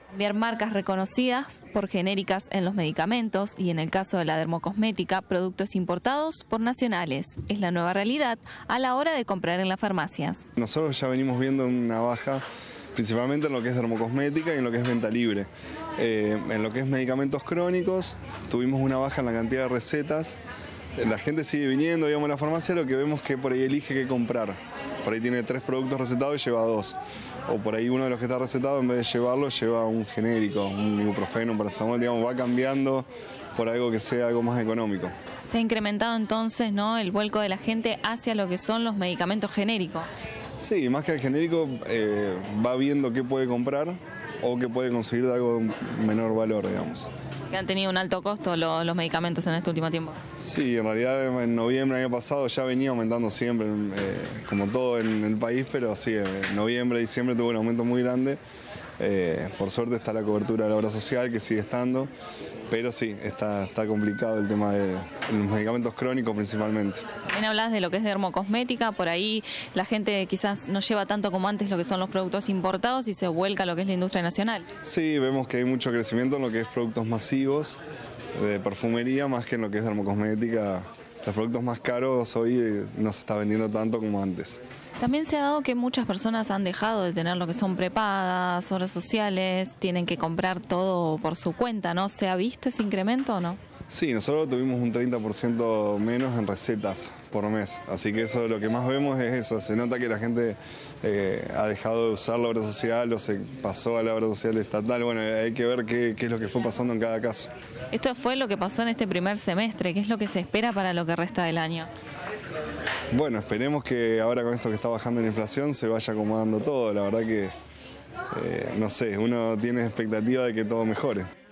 Cambiar marcas reconocidas por genéricas en los medicamentos y, en el caso de la dermocosmética, productos importados por nacionales. Es la nueva realidad a la hora de comprar en las farmacias. Nosotros ya venimos viendo una baja principalmente en lo que es dermocosmética y en lo que es venta libre. En lo que es medicamentos crónicos tuvimos una baja en la cantidad de recetas. La gente sigue viniendo, digamos, a la farmacia, lo que vemos que por ahí elige qué comprar. Por ahí tiene 3 productos recetados y lleva 2. O por ahí uno de los que está recetado, en vez de llevarlo, lleva un genérico, un ibuprofeno, un paracetamol, digamos, va cambiando por algo que sea algo más económico. Se ha incrementado entonces, ¿no?, el vuelco de la gente hacia lo que son los medicamentos genéricos. Sí, más que el genérico, va viendo qué puede comprar o qué puede conseguir de algo de menor valor, digamos. Que han tenido un alto costo los medicamentos en este último tiempo. Sí, en realidad en noviembre del año pasado ya venía aumentando siempre, como todo en el país, pero sí, en noviembre, diciembre tuvo un aumento muy grande. Por suerte está la cobertura de la obra social, que sigue estando, pero sí, está complicado el tema de los medicamentos crónicos principalmente. También hablas de lo que es dermocosmética, por ahí la gente quizás no lleva tanto como antes lo que son los productos importados y se vuelca a lo que es la industria nacional. Sí, vemos que hay mucho crecimiento en lo que es productos masivos de perfumería, más que en lo que es dermocosmética. Los productos más caros hoy no se está vendiendo tanto como antes. También se ha dado que muchas personas han dejado de tener lo que son prepagas, obras sociales, tienen que comprar todo por su cuenta, ¿no? ¿Se ha visto ese incremento o no? Sí, nosotros tuvimos un 30% menos en recetas por mes, así que eso lo que más vemos es eso, se nota que la gente ha dejado de usar la obra social o se pasó a la obra social estatal. Bueno, hay que ver qué es lo que fue pasando en cada caso. Esto fue lo que pasó en este primer semestre, ¿qué es lo que se espera para lo que resta del año? Bueno, esperemos que ahora con esto que está bajando la inflación se vaya acomodando todo, la verdad que, no sé, uno tiene expectativa de que todo mejore.